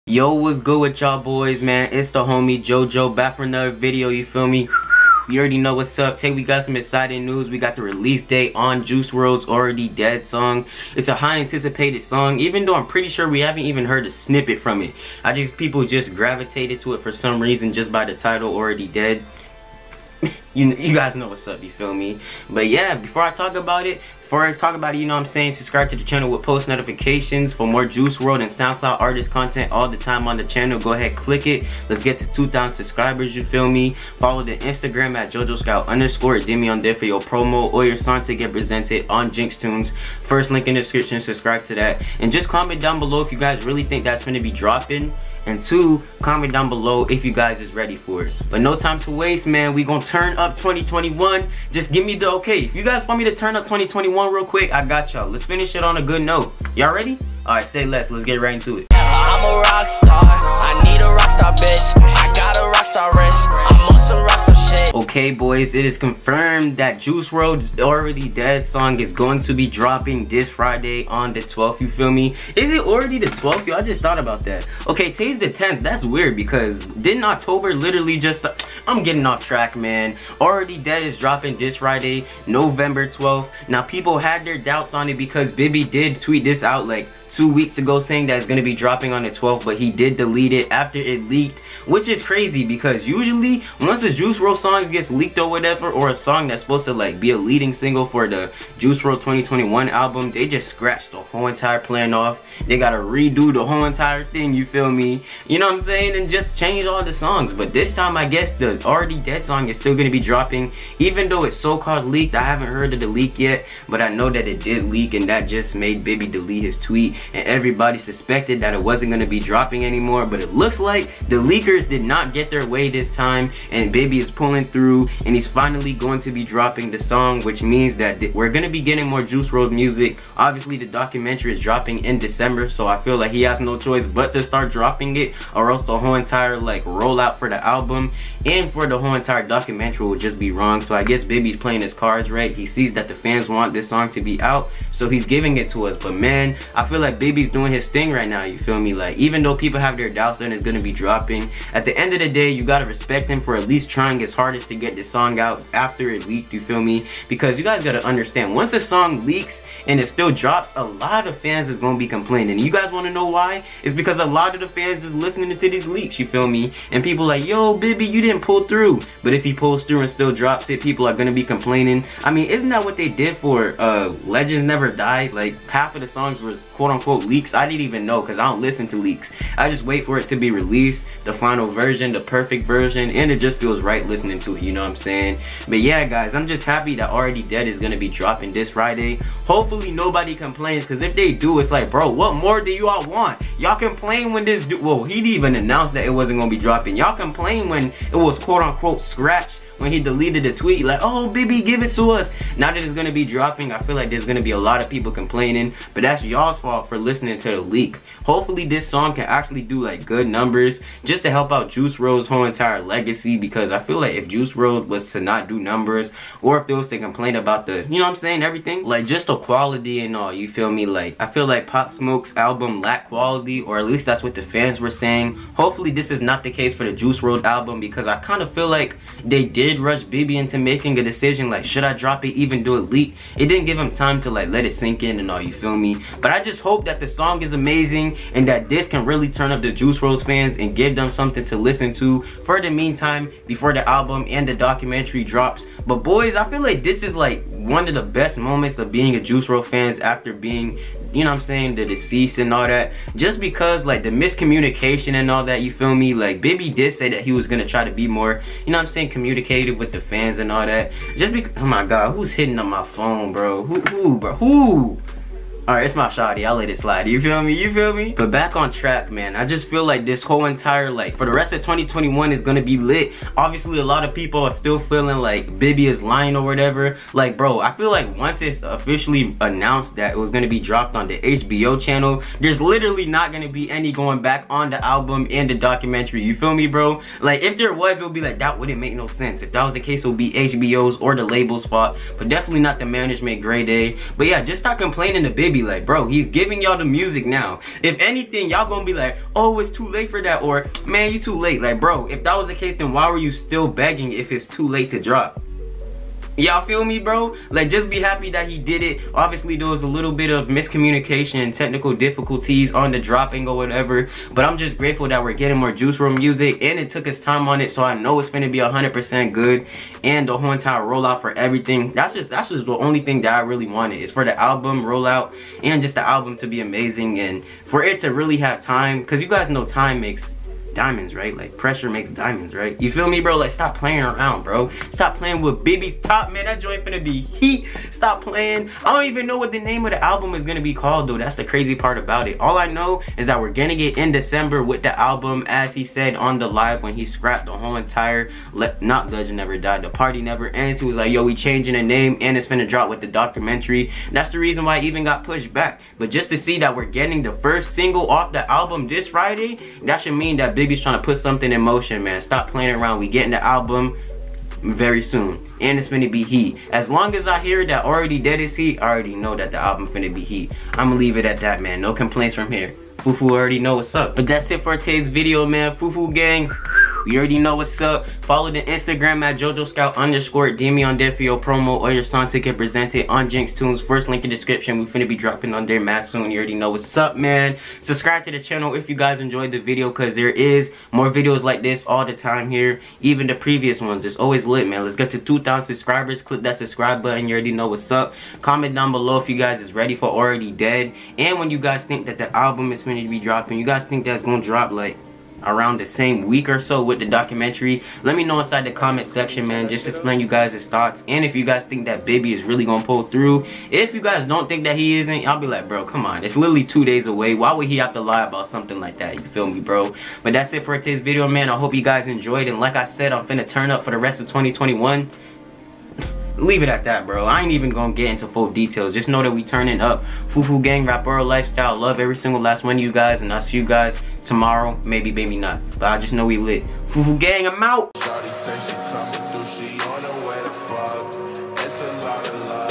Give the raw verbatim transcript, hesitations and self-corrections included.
Yo, what's good with y'all boys, man? It's the homie JoJo back for another video, you feel me? You already know what's up. Today we got some exciting news. We got the release date on Juice world's Already Dead song. It's a high anticipated song, even though I'm pretty sure we haven't even heard a snippet from it. I just, people just gravitated to it for some reason just by the title Already Dead. You, you guys know what's up, you feel me? But yeah, before I talk about it, Before I talk about it, you know what I'm saying, subscribe to the channel with post notifications for more Juice world and SoundCloud artist content all the time on the channel. Go ahead, click it. Let's get to two thousand subscribers, you feel me? Follow the Instagram at JoJo Scout underscore. D M me on there for your promo or your song to get presented on Jinx Tunes. First link in the description, subscribe to that. And just comment down below if you guys really think that's going to be dropping. And two, comment down below if you guys is ready for it. But no time to waste, man. We gonna turn up twenty twenty-one. Just give me the okay. If you guys want me to turn up twenty twenty-one real quick, I got y'all. Let's finish it on a good note. Y'all ready? Alright, say less. Let's get right into it. I'm a rock star. I need a rock star bitch. I got a rock star wrist. I'm on some rock star shit. Okay, boys, it is confirmed that Juice world's Already Dead song is going to be dropping this Friday on the twelfth, you feel me? Is it already the twelfth? Yo, I just thought about that. Okay, today's the tenth. That's weird because didn't October literally just... I'm getting off track, man. Already Dead is dropping this Friday, November twelfth. Now, people had their doubts on it because Bibby did tweet this out like two weeks ago saying that it's going to be dropping on the twelfth, but he did delete it after it leaked, which is crazy because usually once a Juice world song gets leaked or whatever, or a song that's supposed to like be a leading single for the Juice world twenty twenty-one album, they just scratch the whole entire plan off. They gotta redo the whole entire thing, you feel me? You know what I'm saying? And just change all the songs. But this time I guess the Already Dead song is still gonna be dropping, even though it's so-called leaked. I haven't heard of the leak yet, but I know that it did leak, and that just made Bibby delete his tweet, and everybody suspected that it wasn't gonna be dropping anymore. But it looks like the leakers did not get their way this time, and Bibby is pulling through, and he's finally going to be dropping the song, which means that th we're gonna be getting more Juice world music. Obviously the documentary is dropping in December, so I feel like he has no choice but to start dropping it, or else the whole entire like rollout for the album and for the whole entire documentary would just be wrong. So I guess Bibby's playing his cards right. He sees that the fans want this song to be out, so he's giving it to us. But man, I feel like Bibby's doing his thing right now, you feel me? Like, even though people have their doubts that it's gonna be dropping, at the end of the day you gotta respect him for at least trying his hardest to get this song out after it leaked, you feel me? Because you guys gotta understand, once a song leaks and it still drops, a lot of fans is gonna be complaining. And you guys want to know why? It's because a lot of the fans is listening to these leaks, you feel me? And people like, yo, Bibby, you didn't pull through. But if he pulls through and still drops it, people are gonna be complaining. I mean, isn't that what they did for uh Legends Never Die? Like, half of the songs was quote-unquote leaks. I didn't even know because I don't listen to leaks. I just wait for it to be released, the final version, the perfect version, and it just feels right listening to it, you know what I'm saying? But yeah, guys, I'm just happy that Already Dead is gonna be dropping this Friday. Hopefully nobody complains, because if they do, it's like, bro, what more do you all want? Y'all complain when this dude, well, he didn't even announce that it wasn't gonna be dropping. Y'all complain when it was quote-unquote scratched, when he deleted the tweet, like, oh, Bibby, give it to us. Now that it's gonna be dropping, I feel like there's gonna be a lot of people complaining, but that's y'all's fault for listening to the leak. Hopefully this song can actually do like good numbers just to help out Juice world's whole entire legacy, because I feel like if Juice world was to not do numbers, or if they was to complain about the, you know what I'm saying, everything, like just the quality and all, you feel me? Like, I feel like Pop Smoke's album lacked quality, or at least that's what the fans were saying. Hopefully this is not the case for the Juice world album, because I kind of feel like they did rush Bibby into making a decision like, should I drop it even though it leaked? It didn't give him time to like let it sink in and all, you feel me? But I just hope that the song is amazing and that this can really turn up the Juice world fans and give them something to listen to for the meantime before the album and the documentary drops. But boys, I feel like this is like one of the best moments of being a Juice world fans after being, you know what I'm saying, the deceased and all that, just because like the miscommunication and all that, you feel me? Like, Bibby did say that he was gonna try to be more, you know what I'm saying, communicative with the fans and all that. Just because, oh my god, who's hitting on my phone, bro? Who, who, bro? Who? Alright, it's my shawty. I'll let it slide. You feel me? You feel me? But back on track, man. I just feel like this whole entire, like, for the rest of twenty twenty-one is gonna be lit. Obviously, a lot of people are still feeling like Bibby is lying or whatever. Like, bro, I feel like once it's officially announced that it was gonna be dropped on the H B O channel, there's literally not gonna be any going back on the album and the documentary. You feel me, bro? Like, if there was, it would be like, that wouldn't make no sense. If that was the case, it would be H B O's or the label's fault. But definitely not the management grade A. But yeah, just stop complaining to Bibby. Bibby. Like, bro, he's giving y'all the music now. If anything, y'all gonna be like, oh, it's too late for that, or man, you too late. Like, bro, if that was the case, then why were you still begging if it's too late to drop? Y'all feel me, bro? Like, just be happy that he did it. Obviously, there was a little bit of miscommunication and technical difficulties on the dropping or whatever, but I'm just grateful that we're getting more Juice world music, and it took us time on it, so I know it's gonna be one hundred percent good. And the whole entire rollout for everything, that's just that's just the only thing that I really wanted, is for the album rollout and just the album to be amazing, and for it to really have time, because you guys know time makes diamonds, right? Like, pressure makes diamonds, right? You feel me, bro? Like, stop playing around, bro. Stop playing with Bibby's top, man. That joint finna be heat. Stop playing. I don't even know what the name of the album is gonna be called, though. That's the crazy part about it. All I know is that we're gonna get in December with the album, as he said on the live when he scrapped the whole entire le not Legend Never Died, The Party Never Ends. He was like, yo, we changing the name, and it's finna drop with the documentary. That's the reason why it even got pushed back. But just to see that we're getting the first single off the album this Friday, that should mean that Bibby's trying to put something in motion, man. Stop playing around. We getting the album very soon, and it's gonna be heat. As long as I hear that Already Dead is heat, I already know that the album finna be heat. I'm gonna leave it at that, man. No complaints from here. Fufu already know what's up. But that's it for today's video, man. Fufu gang, you already know what's up. Follow the Instagram at JoJo Scout underscore. D M me on there for your promo or your song ticket presented on Jinx Tunes. First link in the description. We finna be dropping on there mad soon. You already know what's up, man. Subscribe to the channel if you guys enjoyed the video, because there is more videos like this all the time here. Even the previous ones. It's always lit, man. Let's get to two thousand subscribers. Click that subscribe button. You already know what's up. Comment down below if you guys is ready for Already Dead, and when you guys think that the album is finna be dropping. You guys think that's gonna drop like around the same week or so with the documentary? Let me know inside the comment section, man. Just explain you guys' thoughts, and if you guys think that Bibby is really gonna pull through. If you guys don't think that he isn't, I'll be like, bro, come on, it's literally two days away. Why would he have to lie about something like that? You feel me, bro? But that's it for today's video, man. I hope you guys enjoyed, and like I said, I'm finna turn up for the rest of twenty twenty-one. Leave it at that, bro. I ain't even gonna get into full details. Just know that we turning up. Fufu gang, Rapper lifestyle. Love every single last one of you guys, and I'll see you guys tomorrow. Maybe, maybe not. But I just know we lit. Fufu gang, I'm out. Shawty say she coming through, she on her way to fuck. It's a lot of love.